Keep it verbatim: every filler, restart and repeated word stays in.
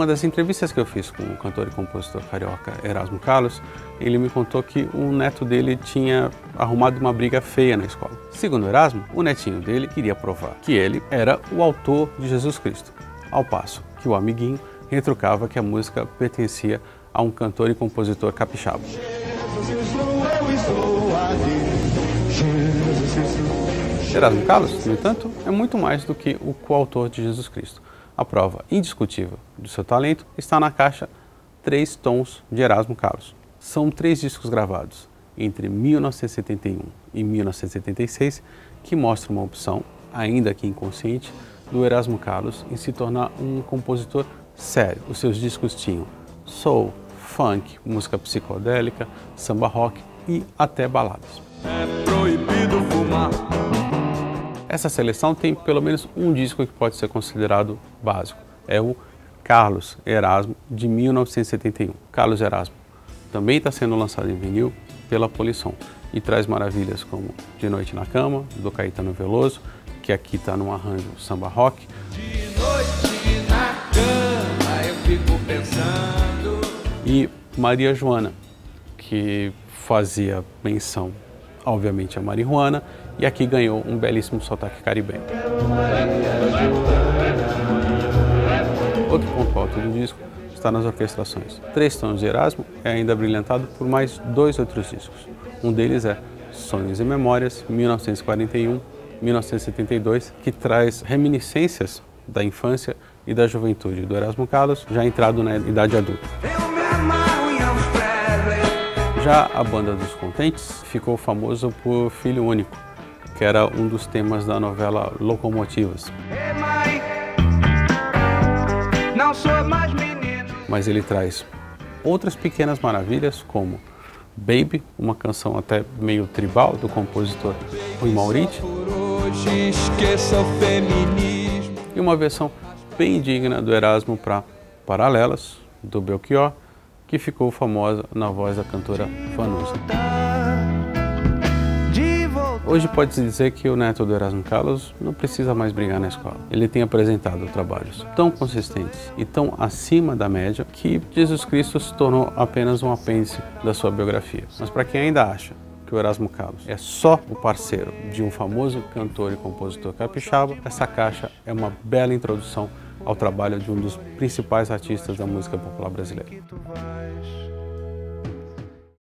uma das entrevistas que eu fiz com o cantor e compositor carioca Erasmo Carlos, ele me contou que o neto dele tinha arrumado uma briga feia na escola. Segundo Erasmo, o netinho dele queria provar que ele era o autor de Jesus Cristo, ao passo que o amiguinho retrucava que a música pertencia a um cantor e compositor capixaba. Erasmo Carlos, no entanto, é muito mais do que o coautor de Jesus Cristo. A prova indiscutível do seu talento está na caixa Três Tons de Erasmo Carlos. São três discos gravados entre mil novecentos e setenta e um e mil novecentos e setenta e seis que mostram uma opção, ainda que inconsciente, do Erasmo Carlos em se tornar um compositor sério. Os seus discos tinham soul, funk, música psicodélica, samba rock e até baladas. É proibido fumar. Essa seleção tem pelo menos um disco que pode ser considerado básico. É o Carlos Erasmo, de mil novecentos e setenta e um. Carlos Erasmo também está sendo lançado em vinil pela Polisson e traz maravilhas como De Noite na Cama, do Caetano Veloso, que aqui está num arranjo samba rock. De noite na cama eu fico pensando. E Maria Joana, que fazia menção, obviamente, a marihuana, e aqui ganhou um belíssimo sotaque caribenho. Outro ponto alto do disco está nas orquestrações. Três Tons de Erasmo é ainda brilhantado por mais dois outros discos. Um deles é Sonhos e Memórias, mil novecentos e quarenta e um a mil novecentos e setenta e dois, que traz reminiscências da infância e da juventude do Erasmo Carlos, já entrado na idade adulta. Já a Banda dos Contentes ficou famoso por Filho Único, que era um dos temas da novela Locomotivas. Mas ele traz outras pequenas maravilhas, como Baby, uma canção até meio tribal do compositor Rui Mauriti, e uma versão bem digna do Erasmo para Paralelas, do Belchior, que ficou famosa na voz da cantora Vanusa. Hoje pode-se dizer que o neto do Erasmo Carlos não precisa mais brigar na escola. Ele tem apresentado trabalhos tão consistentes e tão acima da média que Jesus Cristo se tornou apenas um apêndice da sua biografia. Mas para quem ainda acha que o Erasmo Carlos é só o parceiro de um famoso cantor e compositor capixaba, essa caixa é uma bela introdução ao trabalho de um dos principais artistas da música popular brasileira.